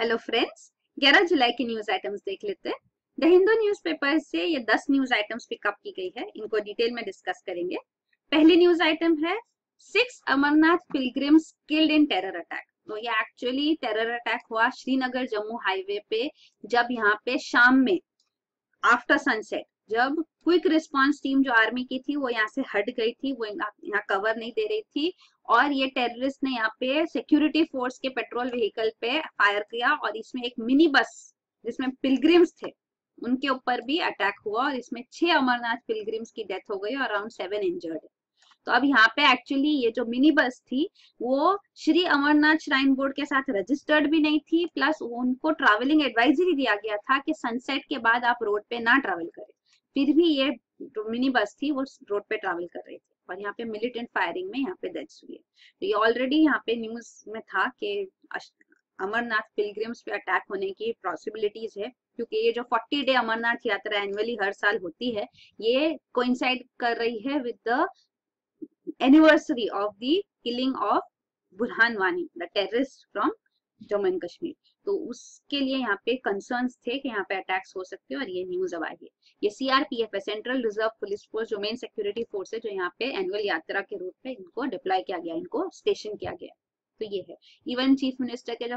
Hello friends, 11 जुलाई की news items देख लेते हैं। द हिंदू न्यूज़पेपर से ये 10 न्यूज आइटम्स पिकअप की गई है, इनको डिटेल में डिस्कस करेंगे। पहली न्यूज आइटम है 6 Amarnath pilgrims killed in terror attack. तो ये एक्चुअली टेरर अटैक हुआ श्रीनगर जम्मू हाईवे पे, जब यहाँ पे शाम में आफ्टर सनसेट, जब क्विक रिस्पांस टीम जो आर्मी की थी वो यहाँ से हट गई थी, वो यहाँ कवर नहीं दे रही थी, और ये टेररिस्ट ने यहाँ पे सिक्योरिटी फोर्स के पेट्रोल व्हीकल पे फायर किया, और इसमें एक मिनी बस जिसमें पिलग्रिम्स थे उनके ऊपर भी अटैक हुआ, और इसमें 6 अमरनाथ पिलग्रिम्स की डेथ हो गई और अराउंड 7 इंजर्ड है। तो अब यहाँ पे एक्चुअली ये जो मिनी बस थी वो श्री अमरनाथ श्राइन बोर्ड के साथ रजिस्टर्ड भी नहीं थी, प्लस उनको ट्रैवलिंग एडवाइजरी दिया गया था कि सनसेट के बाद आप रोड पे ना ट्रैवल करें। फिर भी ये जो मिनी बस थी वो रोड पे ट्रैवल कर रही थी, और यहाँ पे मिलिटेंट फायरिंग में यहाँ पे डेथ्स हुई है। तो ये ऑलरेडी यहाँ पे न्यूज में था कि अमरनाथ पिलग्रिम्स पे अटैक होने की पॉसिबिलिटीज है, क्योंकि ये जो 40 डे अमरनाथ यात्रा एनुअली हर साल होती है, ये कोइंसाइड कर रही है with the anniversary of the killing of Burhan Wani, the terrorist from Jammu and Kashmir. तो उसके लिए यहाँ पे कंसर्न्स थे कि यहाँ पे अटैक्स हो सकते हैं, और ये न्यूज अब आई है। ये सीआरपीएफ है, सेंट्रल रिजर्व पुलिस फोर्स, जो मेन सिक्योरिटी फोर्स है, जो यहाँ पे एनुअल यात्रा के रूप में इनको डिप्लॉय किया गया, इनको स्टेशन किया गया। तो ये है। इवन चीफ मिनिस्टर के जो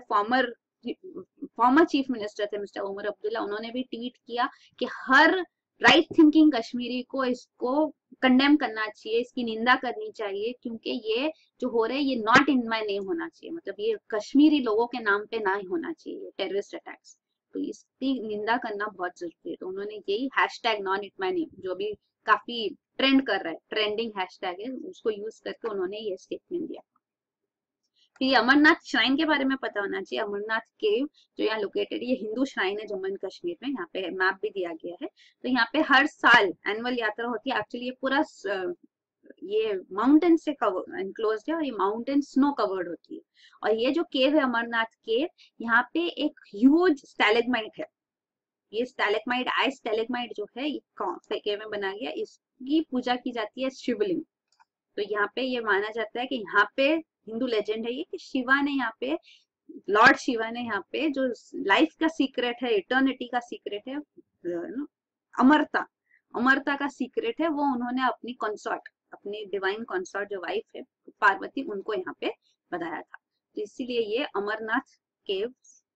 फॉर्मर चीफ मिनिस्टर थे मिस्टर उमर अब्दुल्ला, उन्होंने भी ट्वीट किया कि हर राइट थिंकिंग कश्मीरी को इसको कंडेम करना चाहिए, इसकी निंदा करनी चाहिए, क्योंकि ये जो हो रहा है ये नॉट इन माय नेम होना चाहिए, मतलब ये कश्मीरी लोगों के नाम पे ना ही होना चाहिए टेररिस्ट अटैक्स। तो इसकी निंदा करना बहुत जरूरी है। तो उन्होंने यही hashtag not in my name, जो अभी काफी ट्रेंड कर रहा है, ट्रेंडिंग हैशटैग है, उसको यूज करके उन्होंने ये स्टेटमेंट दिया। फिर अमरनाथ श्राइन के बारे में पता होना चाहिए। अमरनाथ केव जो यहाँ लोकेटेड है, ये हिंदू श्राइन है जम्मू एंड कश्मीर में, यहाँ पे मैप भी दिया गया है। तो यहाँ पे हर साल एनुअल यात्रा होती है। एक्चुअली ये पूरा ये माउंटेन से एनक्लोज्ड है, और ये माउंटेन स्नो कवर्ड होती है। और ये जो केव है अमरनाथ केव, यहाँ पे एक ह्यूज स्टैलेग्माइट है। ये स्टैलेग्माइट आइस स्टैलेग्माइट जो है ये केव में बना गया, इसकी पूजा की जाती है शिवलिंग। तो यहाँ पे ये माना जाता है कि यहाँ पे हिंदू लेजेंड है ये कि शिवा ने यहाँ पे, लॉर्ड शिवा ने यहाँ पे जो लाइफ का सीक्रेट है, इटर्निटी का सीक्रेट है, अमरता अमरता का सीक्रेट है, वो उन्होंने अपनी कंसॉर्ट, अपनी डिवाइन कंसॉर्ट जो वाइफ है पार्वती, उनको यहाँ पे बताया था। तो इसीलिए ये अमरनाथ केव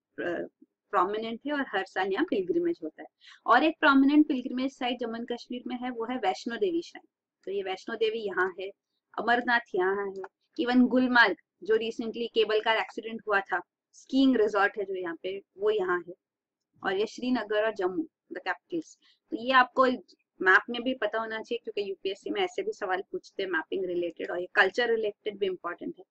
प्रोमिनेंट है, और हर साल यहाँ पिलग्रिमेज होता है। और एक prominent pilgrimage site Jammu and Kashmir में है, वो है वैष्णो देवी श्राइन। तो ये वैष्णो देवी यहाँ है, अमरनाथ यहाँ है, इवन गुलमर्ग जो रिसेंटली केबल कार एक्सीडेंट हुआ था, स्कीइंग रिजॉर्ट है जो यहाँ पे, वो यहाँ है। और ये श्रीनगर और जम्मू द कैपिटल्स। तो ये आपको मैप में भी पता होना चाहिए, क्योंकि यूपीएससी में ऐसे भी सवाल पूछते हैं मैपिंग रिलेटेड, और ये कल्चर रिलेटेड भी इंपॉर्टेंट है।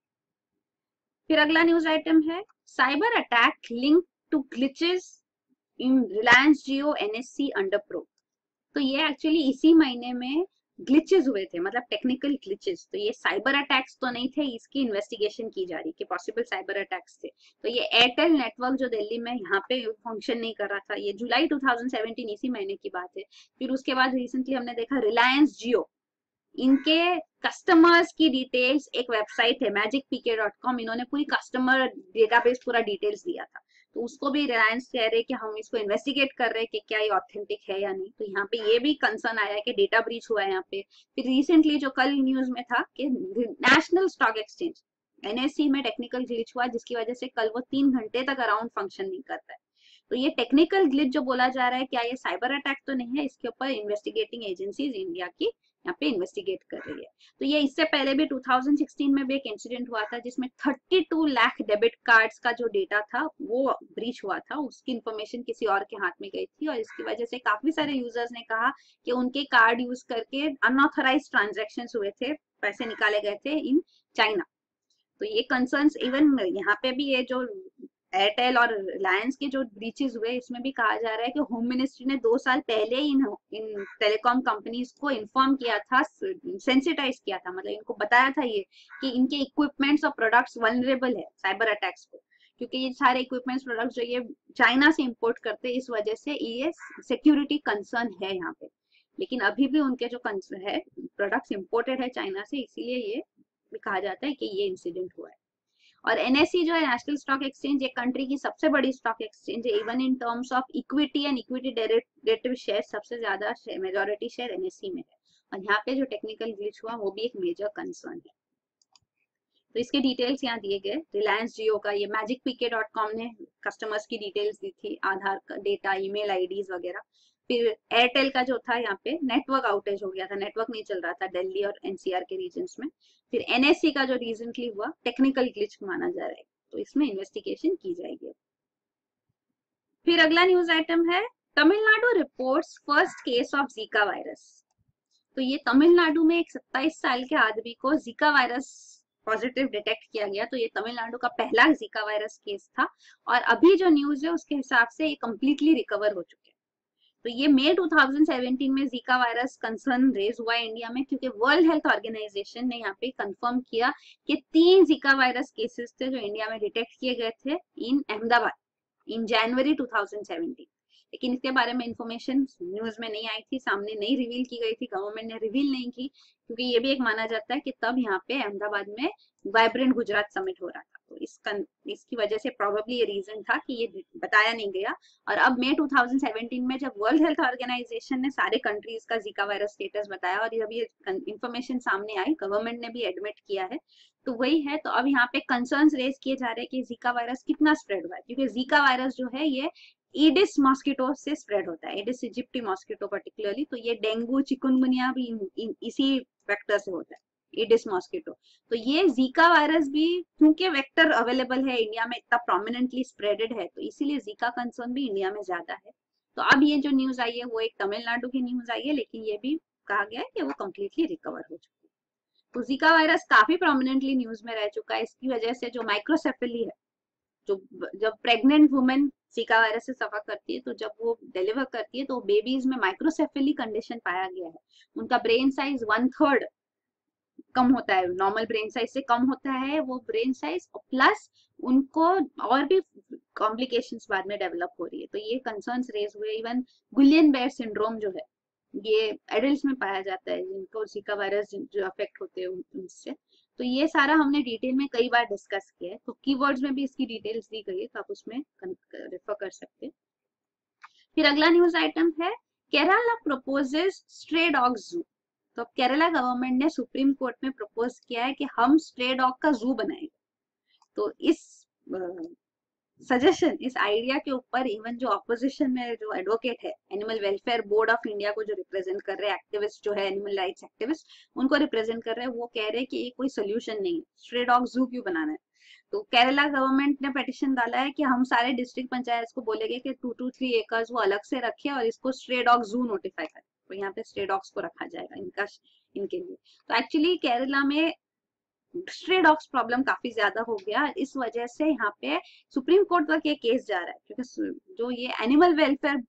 फिर अगला न्यूज आइटम है cyber attack link to glitches in Reliance Jio NSC under probe. तो ये एक्चुअली इसी महीने में ग्लिचेस हुए थे, मतलब टेक्निकल ग्लिचेस। तो ये साइबर अटैक्स तो नहीं थे, इसकी इन्वेस्टिगेशन की जा रही कि पॉसिबल साइबर अटैक्स थे। तो ये एयरटेल नेटवर्क जो दिल्ली में यहाँ पे फंक्शन नहीं कर रहा था, ये जुलाई 2017 इसी महीने की बात है। फिर उसके बाद रिसेंटली हमने देखा रिलायंस जियो, इनके कस्टमर्स की डिटेल्स, एक वेबसाइट है magicpk.com, इन्होंने पूरी कस्टमर डेटाबेस पूरा डिटेल्स दिया था। तो उसको भी रिलायंस कह रहे कि हम इसको इन्वेस्टिगेट कर रहे हैं कि क्या ये ऑथेंटिक है या नहीं। तो यहाँ पे ये भी कंसर्न आया है कि डेटा ब्रीच हुआ है यहाँ पे। फिर रिसेंटली जो कल न्यूज में था कि नेशनल स्टॉक एक्सचेंज एनएससी में टेक्निकल ग्लिच हुआ, जिसकी वजह से कल वो 3 घंटे तक अराउंड फंक्शन नहीं करता है। तो ये टेक्निकल ग्लिच जो बोला जा रहा है, क्या ये साइबर अटैक तो नहीं है, इसके ऊपर इन्वेस्टिगेटिंग एजेंसीज इंडिया की यहाँ पे इन्वेस्टिगेट कर रही है। तो ये इससे पहले भी 2016 में भी एक इंसिडेंट हुआ था, जिसमें 32 लाख डेबिट कार्ड्स का जो डेटा था वो ब्रीच हुआ था, उसकी इंफॉर्मेशन किसी और के हाथ में गई थी, और इसकी वजह से काफी सारे यूजर्स ने कहा कि उनके कार्ड यूज करके अनऑथराइज्ड ट्रांजैक्शंस हुए थे, पैसे निकाले गए थे इन चाइना। तो ये कंसर्न्स इवन यहाँ पे भी, ये जो एयरटेल और रिलायंस के जो ब्रीचेस हुए, इसमें भी कहा जा रहा है कि होम मिनिस्ट्री ने 2 साल पहले इन टेलीकॉम कंपनीज को इन्फॉर्म किया था, सेंसिटाइज किया था, मतलब इनको बताया था ये कि इनके इक्विपमेंट्स और प्रोडक्ट्स वल्नरेबल है साइबर अटैक्स को, क्योंकि ये सारे इक्विपमेंट्स प्रोडक्ट्स जो ये चाइना से इंपोर्ट करते हैं, इस वजह से ये सिक्योरिटी कंसर्न है यहाँ पे। लेकिन अभी भी उनके जो कंसर्न है, प्रोडक्ट्स इंपोर्टेड है चाइना से, इसीलिए ये भी कहा जाता है कि ये इंसिडेंट हुआ है। और एनएसई जो है नेशनल स्टॉक एक्सचेंज, एक कंट्री की सबसे बड़ी स्टॉक एक्सचेंज है। Even in terms of equity and equity derivative share सबसे ज्यादा मेजोरिटी शेयर एनएसई में है। और यहाँ पे जो टेक्निकल ग्लिच हुआ वो भी एक मेजर कंसर्न है। तो इसके डिटेल्स यहाँ दिए गए। रिलायंस जियो का ये magicpk.com ने कस्टमर्स की डिटेल्स दी थी, आधार का डेटा, ईमेल आईडीज वगैरह। फिर एयरटेल का जो था यहाँ पे नेटवर्क आउटेज हो गया था, नेटवर्क नहीं चल रहा था दिल्ली और एनसीआर के रीजन्स में। फिर एनएससी का जो रिसेंटली हुआ टेक्निकल ग्लिच माना जा रहा है, तो इसमें इन्वेस्टिगेशन की जाएगी। फिर अगला न्यूज आइटम है Tamil Nadu reports first case of Zika virus. तो ये तमिलनाडु में एक 27 साल के आदमी को जीका वायरस पॉजिटिव डिटेक्ट किया गया। तो ये तमिलनाडु का पहला जीका वायरस केस था और अभी जो न्यूज है उसके हिसाब से ये कंप्लीटली रिकवर हो चुके हैं। तो ये मई 2017 में जीका वायरस कंसर्न रेज हुआ इंडिया में, क्योंकि वर्ल्ड हेल्थ ऑर्गेनाइजेशन ने यहाँ पे कंफर्म किया कि 3 जीका वायरस केसेस थे जो इंडिया में डिटेक्ट किए गए थे इन अहमदाबाद इन जनवरी 2017। लेकिन इसके बारे में इंफॉर्मेशन न्यूज में नहीं आई थी, सामने नहीं रिवील की गई थी, गवर्नमेंट ने रिवील नहीं की, क्योंकि ये भी एक माना जाता है कि तब यहाँ पे अहमदाबाद में वाइब्रेंट गुजरात समिट हो रहा था। तो इसकी वजह से प्रोबेबली ये रीजन था कि ये बताया नहीं गया। और अब मई 2017 में जब वर्ल्ड हेल्थ ऑर्गेनाइजेशन ने सारे कंट्रीज का जीका वायरस स्टेटस बताया और जब ये इंफॉर्मेशन सामने आई, गवर्नमेंट ने भी एडमिट किया है, तो वही है। तो अब यहाँ पे कंसर्न्स रेज किए जा रहे हैं कि जीका वायरस कितना स्प्रेड हुआ है, क्योंकि जीका वायरस जो है ये ईडिस मॉस्किटो से स्प्रेड होता है, ईडिस इजिप्टी मॉस्किटो पर्टिकुलरली। तो ये डेंगू चिकुनगुनिया भी इसी वेक्टर से होता है, ईडिस मॉस्किटो। तो ये जीका वायरस भी क्योंकि वेक्टर अवेलेबल है इंडिया में, इतना प्रोमिनेंटली स्प्रेडेड है, तो इसीलिए जीका कंसर्न भी इंडिया में ज्यादा है। तो अब ये जो न्यूज आई है वो एक तमिलनाडु की न्यूज आई है, लेकिन ये भी कहा गया है कि वो कम्प्लीटली रिकवर हो चुकी है। तो जीका वायरस काफी प्रोमिनेंटली न्यूज में रह चुका है। इसकी वजह से जो माइक्रोसेफेली है, जो जब प्रेग्नेंट वुमेन जीका वायरस से सफर करती है, तो जब वो डिलीवर करती है तो बेबीज में माइक्रोसेफेली कंडीशन पाया गया है। उनका ब्रेन साइज 1/3 कम होता है, नॉर्मल ब्रेन साइज से कम होता है वो ब्रेन साइज, प्लस उनको और भी कॉम्प्लिकेशंस बाद में डेवलप हो रही है। तो ये कंसर्न्स रेज हुए। इवन गुलियन बेयर सिंड्रोम जो है ये एडल्ट्स में पाया जाता है, जिनको जीका वायरस जो अफेक्ट होते हैं उनसे। तो ये सारा हमने डिटेल में कई बार डिस्कस किया है, तो कीवर्ड्स में भी इसकी डिटेल्स दी गई है, तो आप उसमें रेफर कर सकते हैं। फिर अगला न्यूज आइटम है केरला प्रपोजेस स्ट्रे डॉग जू। तो केरला गवर्नमेंट ने सुप्रीम कोर्ट में प्रपोज किया है कि हम स्ट्रे डॉग का जू बनाएंगे। तो इस सजेशन, इस आइडिया के ऊपर इवन जो ऑपोजिशन में जो एडवोकेट है, animal welfare board of India को जो रिप्रेजेंट कर रहे हैं, एक्टिविस्ट जो है एनिमल राइट्स एक्टिविस्ट, उनको रिप्रेजेंट कर रहे हैं, वो कह रहे हैं कि ये कोई सोल्यूशन नहीं है, स्ट्रे डॉग जू क्यों बनाना है। तो केरला गवर्नमेंट ने पिटीशन डाला है कि हम सारे डिस्ट्रिक्ट पंचायत को बोलेंगे कि 2 to 3 एकर्स वो अलग से रखे और इसको स्ट्रे डॉग जू नोटिफाई करें। तो यहाँ पे स्ट्रे डॉग्स को रखा जाएगा इनके लिए। तो एक्चुअली केरला में स्ट्रे डॉग्स प्रॉब्लम काफी ज्यादा हो गया, इस वजह से यहाँ पे सुप्रीम कोर्ट तक ये केस जा रहा है, क्योंकि जो ये एनिमल वेलफेयर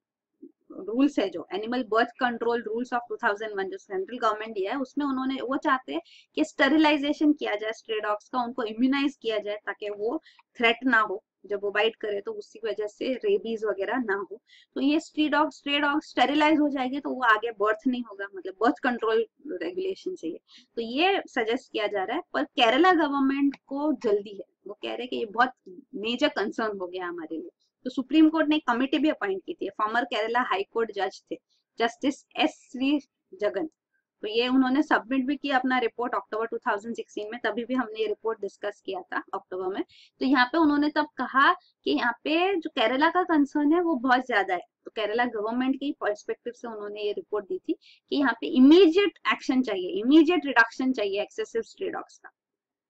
रूल्स है, जो animal birth control rules of 2001 जो सेंट्रल गवर्नमेंट दिया है, उसमें उन्होंने वो चाहते हैं कि स्टेरिलाइजेशन किया जाए स्ट्रे डॉग्स का, उनको इम्यूनाइज किया जाए ताकि वो थ्रेट ना हो, जब वो बाइट करे तो उसकी वजह से रेबीज वगैरह ना हो। तो ये स्ट्रे डॉग स्टेरिलाइज हो जाएंगे तो वो आगे बर्थ नहीं होगा, मतलब बर्थ कंट्रोल रेगुलेशन चाहिए। तो ये सजेस्ट किया जा रहा है, पर केरला गवर्नमेंट को जल्दी है, वो कह रहे हैं कि ये बहुत मेजर कंसर्न हो गया हमारे लिए। तो सुप्रीम कोर्ट ने एक कमेटी भी अपॉइंट की थी, फॉर्मर केरला हाई कोर्ट जज थे जस्टिस एस श्री जगन। तो ये उन्होंने सबमिट भी किया अपना रिपोर्ट अक्टूबर 2016 में, तभी भी हमने ये रिपोर्ट डिस्कस किया था अक्टूबर में। तो यहाँ पे उन्होंने तब कहा कि यहाँ पे जो केरला का कंसर्न है वो बहुत ज्यादा है। तो केरला गवर्नमेंट की पर्सपेक्टिव से उन्होंने ये रिपोर्ट दी थी कि यहाँ पे इमीडिएट एक्शन चाहिए, इमीडिएट रिडक्शन चाहिए एक्सेसिव स्ट्रे डॉग्स का।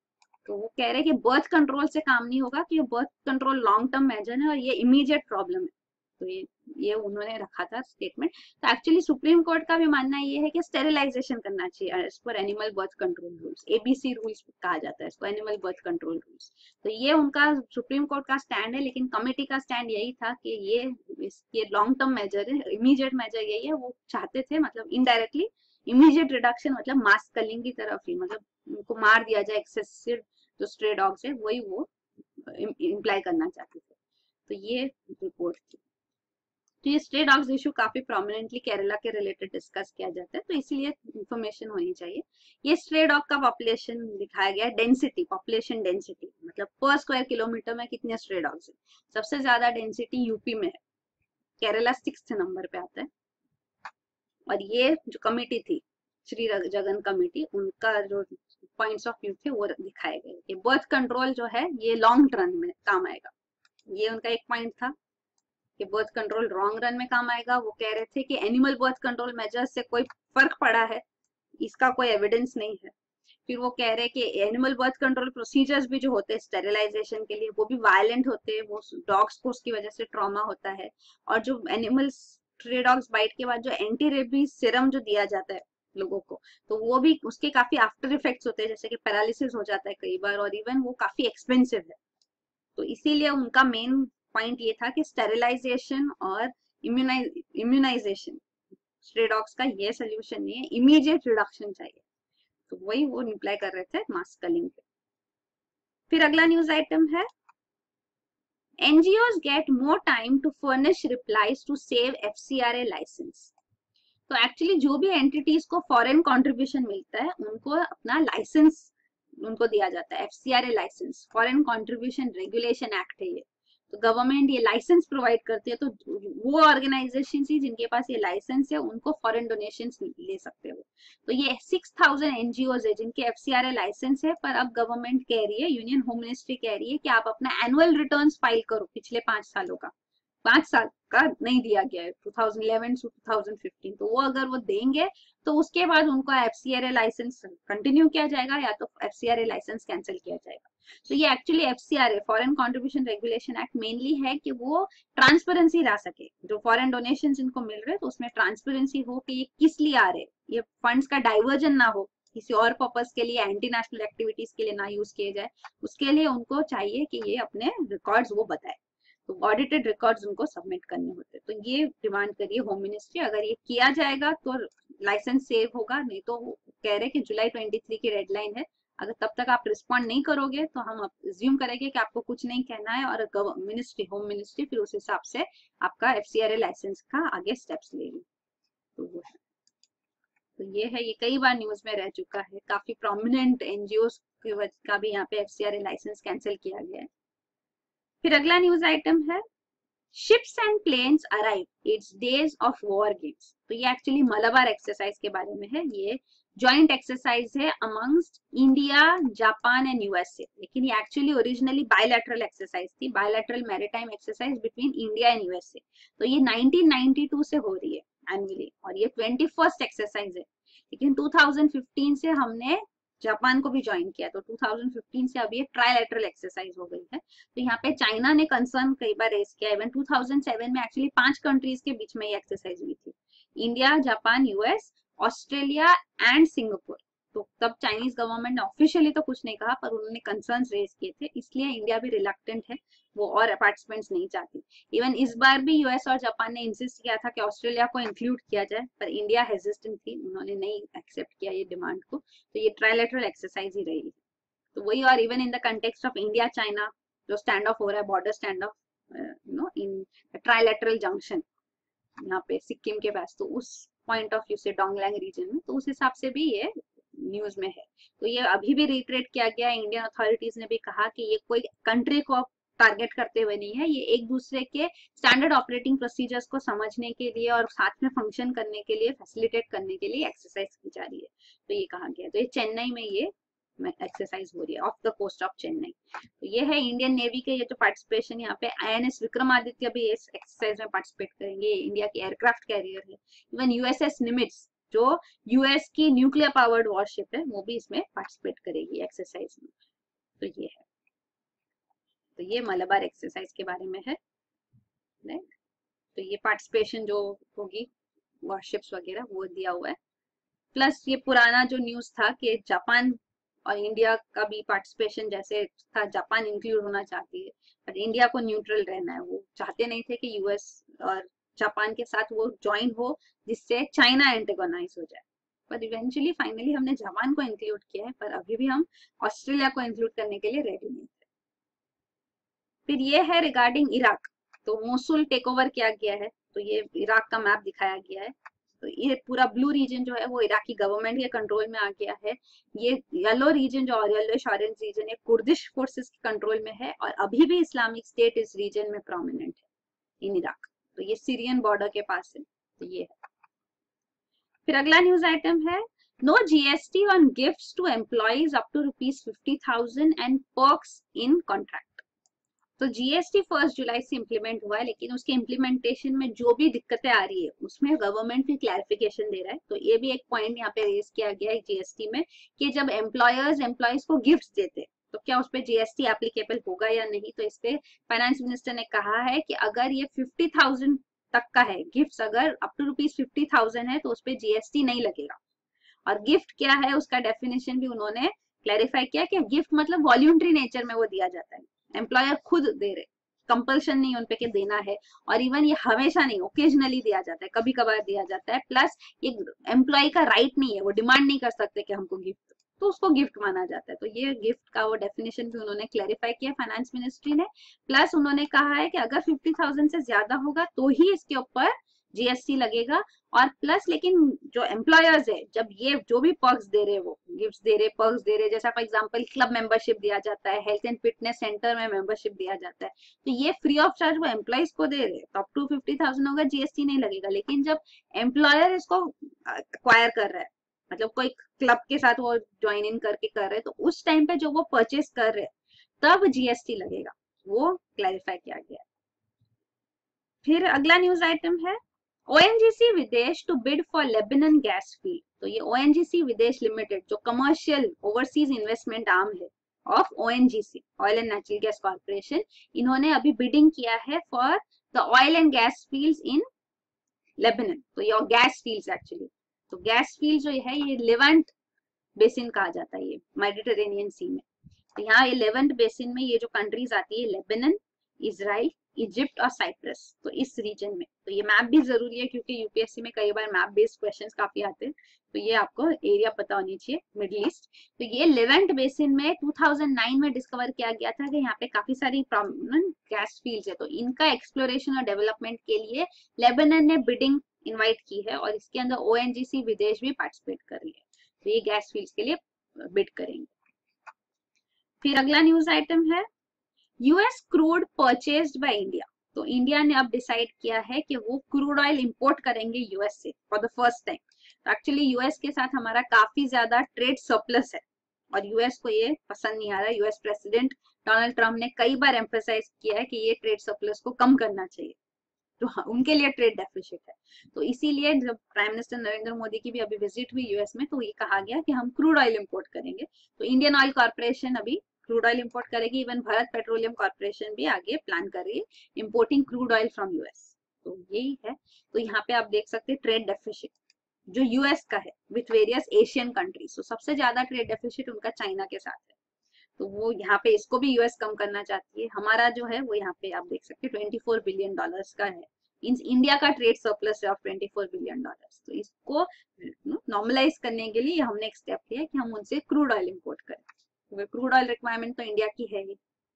तो वो कह रहे हैं कि बर्थ कंट्रोल से काम नहीं होगा, कि birth control long term measure है और ये इमीडिएट प्रॉब्लम है। तो ये उन्होंने रखा था स्टेटमेंट। तो एक्चुअली सुप्रीम कोर्ट का भी मानना ये है कि स्टेरिलाइजेशन करना चाहिए as per animal birth control rules, ABC rules कहा जाता है इसको, एनिमल बर्थ कंट्रोल रूल्स। तो ये उनका सुप्रीम कोर्ट का स्टैंड है, लेकिन कमेटी का स्टैंड यही था कि ये लॉन्ग टर्म मेजर है, इमीडिएट मेजर यही है। वो चाहते थे मतलब इनडायरेक्टली इमीडिएट रिडक्शन, मतलब मास कलिंग की तरफ ही, मतलब उनको मार दिया जाए एक्सेसिव जो स्ट्रे डॉग्स है, वही वो इम्प्लाई करना चाहते थे। तो ये रिपोर्ट थी। तो ये स्ट्रे डॉग्स इशू काफी प्रोमिनेंटली केरला के रिलेटेड डिस्कस किया जाता है, तो इसलिए इंफॉर्मेशन होनी चाहिए। ये स्ट्रे डॉग का पॉपुलेशन दिखाया गया, डेंसिटी, पॉपुलेशन डेंसिटी, मतलब पर स्क्वायर किलोमीटर में कितने स्ट्रे डॉग्स है। सबसे ज्यादा डेंसिटी यूपी में है, केरला 6th नंबर पे आता है। और ये जो कमिटी थी श्री जगन कमिटी, उनका जो पॉइंट्स ऑफ व्यू थे वो दिखाए गए कि बर्थ कंट्रोल जो है ये लॉन्ग टर्म में काम आएगा। ये उनका एक पॉइंट था कि बर्थ कंट्रोल लॉन्ग रन में काम आएगा। वो कह रहे थे कि एनिमल बर्थ कंट्रोल मेजर्स से कोई फर्क पड़ा है, इसका कोई एविडेंस नहीं है। फिर वो कह रहे हैं कि एनिमल बर्थ कंट्रोल प्रोसीजर्स भी जो होते हैं स्टेरिलाइजेशन के लिए वो भी वायलेंट होते हैं, वो डॉग्स को उसकी वजह से ट्रॉमा होता है। और जो एनिमल्स स्ट्रे डॉग्स बाइट के बाद जो एंटी रेबीज सीरम जो दिया जाता है लोगों को, तो वो भी उसके काफी आफ्टर इफेक्ट्स होते हैं, जैसे कि पैरालिसिस हो जाता है कई बार, और इवन वो काफी एक्सपेंसिव है। तो इसीलिए उनका मेन पॉइंट ये था कि स्टेरिलाइजेशन और इम्यूनाइजेशन स्ट्रे डॉग्स का ये सोल्यूशन नहीं है, इमीडिएट रिडक्शन चाहिए। तो वही वो रिप्लाई कर रहे थे मास कलिंग पे। फिर अगला न्यूज आइटम है NGOs get more time to furnish replies to save FCRA license। तो एक्चुअली जो भी एंटिटीज को फॉरेन कंट्रीब्यूशन मिलता है उनको अपना लाइसेंस उनको दिया जाता है, FCRA licence, foreign contribution regulation act है ये। तो गवर्नमेंट ये लाइसेंस प्रोवाइड करती है, तो वो ऑर्गेनाइजेशन ही जिनके पास ये लाइसेंस है उनको फॉरेन डोनेशंस ले सकते हो। तो ये 6000 NGOs है जिनके FCRA लाइसेंस है, पर अब गवर्नमेंट कह रही है, यूनियन होम मिनिस्ट्री कह रही है कि आप अपना एनुअल रिटर्न्स फाइल करो पिछले 5 सालों का। 5 साल का नहीं दिया गया है, 2011 से 2015। तो वो अगर वो देंगे तो उसके बाद उनको FCRA लाइसेंस कंटिन्यू किया जाएगा या तो FCRA लाइसेंस कैंसिल किया जाएगा। तो ये actually FCRA foreign contribution regulation act mainly है कि वो ट्रांसपेरेंसी ला सके, जो फॉरेन डोनेशन इनको मिल रहे हैं तो उसमें ट्रांसपेरेंसी हो कि ये किस लिए आ रहे, ये फंड्स का डाइवर्जन ना हो, किसी और पर्पस के लिए, एंटी नेशनल एक्टिविटीज के लिए ना यूज किए जाए। उसके लिए उनको चाहिए कि ये अपने रिकॉर्ड्स वो बताए, तो ऑडिटेड रिकॉर्ड्स उनको सबमिट करने होते हैं। तो ये डिमांड करिए होम मिनिस्ट्री, अगर ये किया जाएगा तो लाइसेंस सेव होगा, नहीं तो कह रहे कि जुलाई 23 की डेडलाइन है, अगर तब तक आप रिस्पॉन्ड नहीं करोगे तो हम अज्यूम करेंगे कि आपको कुछ नहीं कहना है, और मिनिस्ट्री होम मिनिस्ट्री फिर उस हिसाब से आपका FCRA लाइसेंस का आगे स्टेप्स लेगी। तो वो है, तो ये है, ये कई बार न्यूज में रह चुका है, काफी प्रोमिनेंट NGOs का भी यहाँ पे FCRA लाइसेंस कैंसिल किया गया है। फिर अगला न्यूज आइटम है ships and planes arrive, it's days of war games. तो ये एक्चुअली मलाबार एक्सरसाइज के बारे में है। ये जॉइंट एक्सरसाइज है amongst India, Japan and USA, लेकिन ये एक्चुअली ओरिजिनली बायलैटरल एक्सरसाइज थी, bilateral maritime exercise between India and USA। तो ये 1992 से हो रही है एनुअली, और ये 21st एक्सरसाइज है। लेकिन 2015 से हमने जापान को भी ज्वाइन किया, तो 2015 से अभी एक ट्राइलैटरल एक्सरसाइज हो गई है। तो यहाँ पे चाइना ने कंसर्न कई बार रेज किया, इवन 2007 में एक्चुअली 5 कंट्रीज के बीच में ये एक्सरसाइज हुई थी, India, Japan, US, Australia and Singapore. तो तब चाइनीज गवर्नमेंट ने ऑफिशियली तो कुछ नहीं कहा, पर उन्होंने कंसर्न्स रेज किए थे, इसलिए इंडिया भी रिलक्टेंट है, वो और पार्टिसिपेंट्स नहीं चाहती। इवन इस बार भी US और जापान ने इंसिस्ट किया था कि ऑस्ट्रेलिया को इंक्लूड किया जाए, पर इंडिया हेजिस्टेंट थी, उन्होंने नहीं एक्सेप्ट किया ये डिमांड को। तो ये ट्राइलैटरल एक्सरसाइज ही रही है। तो वही, और even in the context of India China जो स्टैंड ऑफ हो रहा है, border standoff in trilateral junction यहाँ पे सिक्किम के पास, तो उस पॉइंट ऑफ व्यू से डोंगलैंग रीजन में, तो उस हिसाब से भी ये न्यूज में है। तो ये अभी भी रिट्रेट किया गया, इंडियन अथॉरिटीज ने भी कहा कि ये कोई कंट्री को टारगेट करते हुए नहीं है, ये एक दूसरे के स्टैंडर्ड ऑपरेटिंग प्रोसीजर्स को समझने के लिए और साथ में फंक्शन करने के लिए, फैसिलिटेट करने के लिए एक्सरसाइज की जा रही है। तो ये कहा गया, तो ये चेन्नई में ये एक्सरसाइज हो रही है, off the coast of Chennai. तो ये है इंडियन नेवी के ये जो पार्टिसिपेशन, यहाँ पे INS विक्रमादित्य भी इस एक्सरसाइज में पार्टिसिपेट करेंगे, इंडिया की एयरक्राफ्ट कैरियर है। इवन USS निमिट्स जो US की न्यूक्लियर पावर्ड वॉरशिप है, वो भी इसमें पार्टिसिपेट करेगी एक्सरसाइज में। तो ये है, तो ये मलाबार एक्सरसाइज के बारे में है। तो ये पार्टिसिपेशन जो होगी वॉरशिप्स वगैरह वो दिया हुआ है, प्लस ये पुराना जो न्यूज था कि जापान और इंडिया का भी पार्टिसिपेशन जैसे था, जापान इंक्लूड होना चाहती है, पर इंडिया को न्यूट्रल रहना है, वो चाहते नहीं थे कि US और जापान के साथ वो ज्वाइन हो जिससे चाइना एंटेगोनाइज हो जाए। पर इवेंचुअली फाइनली हमने जापान को इंक्लूड किया है, पर अभी भी हम ऑस्ट्रेलिया को इंक्लूड करने के लिए रेडी नहीं थे। फिर ये है रिगार्डिंग इराक, तो मोसुल टेक ओवर किया गया है, तो ये इराक का मैप दिखाया गया है। तो ये पूरा ब्लू रीजन जो है वो इराकी गवर्नमेंट के कंट्रोल में आ गया है। ये येलो रीजन जो येलोइश ऑरेंज रीजन है कुर्दिश फोर्सेस के कंट्रोल में है और अभी भी इस्लामिक स्टेट इस रीजन में प्रोमिनेंट है इन इराक। तो ये सीरियन बॉर्डर के पास है। तो ये है। फिर अगला न्यूज आइटम है no GST on gifts to employees up to ₹50,000 and perks in contract. तो जीएसटी 1 जुलाई से इम्प्लीमेंट हुआ है, लेकिन उसके इम्प्लीमेंटेशन में जो भी दिक्कतें आ रही है उसमें गवर्नमेंट भी क्लैरिफिकेशन दे रहा है। तो ये भी एक पॉइंट यहाँ पे रेज किया गया है जीएसटी में कि जब एम्प्लॉयर्स एम्प्लॉयज को गिफ्ट देते तो क्या उस पर जीएसटी एप्लीकेबल होगा या नहीं। तो इस पे फाइनेंस मिनिस्टर ने कहा है कि अगर ये 50,000 तक का है गिफ्ट, अगर अप टू ₹50,000 है तो उस पर जीएसटी नहीं लगेगा। और गिफ्ट क्या है उसका डेफिनेशन भी उन्होंने क्लैरिफाई किया कि गिफ्ट मतलब वॉल्यूंटरी नेचर में वो दिया जाता है, एम्प्लॉयर खुद दे रहे, कंपल्शन नहीं उनपे के देना है। और इवन ये हमेशा नहीं, ओकेजनली दिया जाता है, कभी कभार दिया जाता है। प्लस ये एम्प्लॉय का राइट नहीं है, वो डिमांड नहीं कर सकते कि हमको गिफ्ट, तो उसको गिफ्ट माना जाता है। तो ये गिफ्ट का वो डेफिनेशन भी उन्होंने क्लैरिफाई किया फाइनेंस मिनिस्ट्री ने। प्लस उन्होंने कहा है कि अगर 50,000 से ज्यादा होगा तो ही इसके ऊपर जीएसटी लगेगा। और प्लस लेकिन जो एम्प्लॉयर्स है जब ये जो भी पर्क्स दे रहे, वो गिफ्ट्स दे रहे, पर्क्स दे रहे, जैसा फॉर एग्जांपल क्लब मेंबरशिप दिया जाता है, हेल्थ एंड फिटनेस सेंटर में मेंबरशिप दिया जाता है, तो ये फ्री ऑफ चार्ज वो एम्प्लॉयज को दे रहे, तो अप टू 50,000 होगा, जीएसटी नहीं लगेगा। लेकिन जब एम्प्लॉयर इसको एक्वायर कर रहा है, मतलब कोई क्लब के साथ वो ज्वाइन इन करके कर रहे हैं, तो उस टाइम पे जो वो परचेस कर रहे तब जीएसटी लगेगा, वो क्लैरिफाई किया गया। फिर अगला न्यूज आइटम है ONGC Videsh to bid for Lebanon gas field. तो ये ओएनजीसी विदेश लिमिटेड जो कमर्शियल ओवरसीज इन्वेस्टमेंट आर्म है of ONGC, oil and natural gas corporation, इन्होंने अभी बिडिंग किया है for the oil and gas fields in Lebanon. तो ये गैस फील्ड्स एक्चुअली, तो गैस फील्ड जो है ये लेवेंट बेसिन कहा जाता है, ये मेडिटेरेनियन सी में। तो यहाँ ये लेवेंट बेसिन में ये जो कंट्रीज आती है लेबनान, इजराइल, इजिप्ट और साइप्रस, तो इस रीजन में। तो ये मैप भी जरूरी है क्योंकि यूपीएससी में कई बार मैप बेस्ड क्वेश्चंस काफी आते हैं, तो ये आपको एरिया पता होनी चाहिए, मिडिल ईस्ट। तो ये लेवेंट बेसिन में 2009 में डिस्कवर किया गया था कि यहाँ पे काफी सारी प्रोमिनेंट गैस फील्ड्स है, तो इनका एक्सप्लोरेशन और डेवलपमेंट के लिए लेबनान ने बिडिंग इन्वाइट की है और इसके अंदर ओएनजीसी विदेश भी पार्टिसिपेट कर रही है। तो ये गैस फील्ड्स के लिए बिड करेंगे। फिर अगला न्यूज आइटम है US crude purchased by India. तो इंडिया ने अब डिसाइड किया है कि वो क्रूड ऑयल इंपोर्ट करेंगे यूएस से फॉर द फर्स्ट टाइम। तो एक्चुअली यूएस के साथ हमारा काफी ज्यादा ट्रेड सरप्लस है और यूएस को ये पसंद नहीं आ रहा। यूएस प्रेसिडेंट डोनाल्ड ट्रम्प ने कई बार एम्फसाइज किया है कि ये ट्रेड सरप्लस को कम करना चाहिए, तो उनके लिए ट्रेड डेफिसिट है। तो इसीलिए जब प्राइम मिनिस्टर नरेंद्र मोदी की भी अभी विजिट हुई यूएस में, तो ये कहा गया कि हम क्रूड ऑयल इंपोर्ट करेंगे। तो इंडियन ऑयल कॉर्पोरेशन अभी क्रूड ऑयल इंपोर्ट करेगी। इवन भारत पेट्रोलियम कॉर्पोरेशन भी आगे प्लान कर रही है importing crude oil from US. तो यही है। तो यहाँ पे आप देख सकते हैं ट्रेड डेफिसिट जो यूएस का है विथ वेरियस एशियन कंट्रीज। तो सबसे ज्यादा ट्रेड डेफिसिट उनका चाइना के साथ है, तो वो यहाँ पे इसको भी यूएस कम करना चाहती है। हमारा जो है वो यहाँ पे आप देख सकते हैं $24 बिलियन का है। इंडिया का ट्रेड सरप्लस है ऑफ $24 बिलियन। तो इसको नॉर्मलाइज करने के लिए हमने एक स्टेप लिया कि हम उनसे क्रूड ऑयल इंपोर्ट करें। तो क्रूड ऑयल रिक्वायरमेंट तो इंडिया की है ही।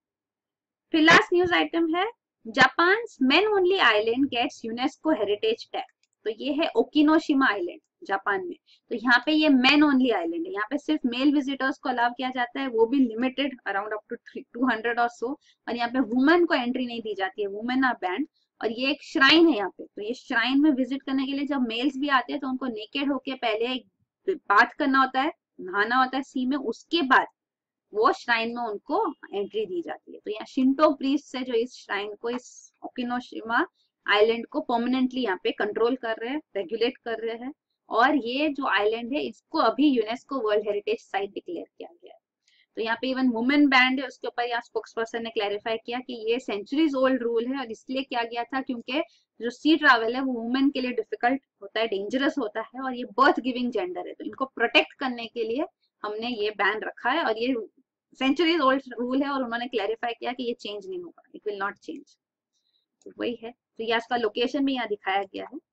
फिर लास्ट न्यूज आइटम है Japan main only island gets UNESCO heritage tag. तो ये है ओकिनोशिमा आइलैंड जापान में। तो यहाँ पे ये मेन ओनली आइलैंड है, यहाँ पे सिर्फ मेल विजिटर्स को अलाउ किया जाता है, वो भी लिमिटेड अराउंड अप टू 200 और सो। और यहाँ पे वुमेन को एंट्री नहीं दी जाती है, वुमेन आर बैंड। और ये एक श्राइन है यहाँ पे, तो ये श्राइन में विजिट करने के लिए जब मेल्स भी आते हैं तो उनको नेकेड होके पहले बात करना होता है, नहाना होता है सी में, उसके बाद वो श्राइन में उनको एंट्री दी जाती है। तो यहाँ शिंटो प्रीस्ट है जो इस श्राइन को, इस ओकिनोशिमा आइलैंड को परमानेंटली यहाँ पे कंट्रोल कर रहे हैं, रेगुलेट कर रहे हैं। और ये जो आइलैंड है इसको अभी UNESCO world heritage site declare किया गया है। तो यहाँ पे इवन वुमेन बैंड है, उसके ऊपर यहाँ स्पोक्स पर्सन ने क्लैरिफाई किया कि ये सेंचुरीज ओल्ड रूल है और इसलिए किया गया था क्योंकि जो सी ट्रैवल है वो वुमेन के लिए डिफिकल्ट होता है, डेंजरस होता है, और ये बर्थ गिविंग जेंडर है, तो इनको प्रोटेक्ट करने के लिए हमने ये बैन रखा है। और ये सेंचुरीज ओल्ड रूल है और उन्होंने क्लैरिफाई किया कि ये चेंज नहीं होगा, इट विल नॉट चेंज। तो वही है। तो ये इसका लोकेशन भी यहाँ दिखाया गया है।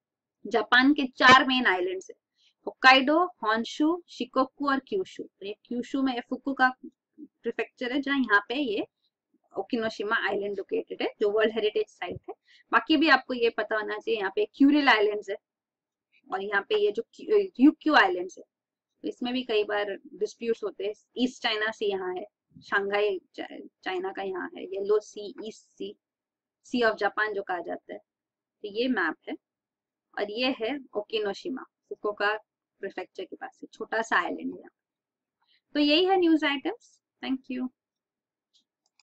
जापान के 4 मेन आइलैंड्स है, होक्काइडो, हॉन्शू, शिकोकू और क्यूशू। तो ये क्यूशू में फुकुओका प्रीफेक्चर है जहाँ यहाँ पे ये ओकिनोशिमा आइलैंड लोकेटेड है जो वर्ल्ड हेरिटेज साइट है। बाकी भी आपको ये पता होना चाहिए, यहाँ पे क्यूरिल आइलैंड्स है और यहाँ पे ये जो यूक्यू आइलैंड्स है, तो इसमें भी कई बार डिस्प्यूट्स होते हैं। ईस्ट चाइना सी यहाँ है, शंघाई चाइना का यहाँ है, yellow sea, east sea, sea of Japan जो कहा जाता है। तो ये मैप है, और ये है ओकिनोशिमा, फुकुओका प्रीफेक्चर के पास, छोटा सा आइलैंड है। तो यही है न्यूज आइटम्स। Thank you.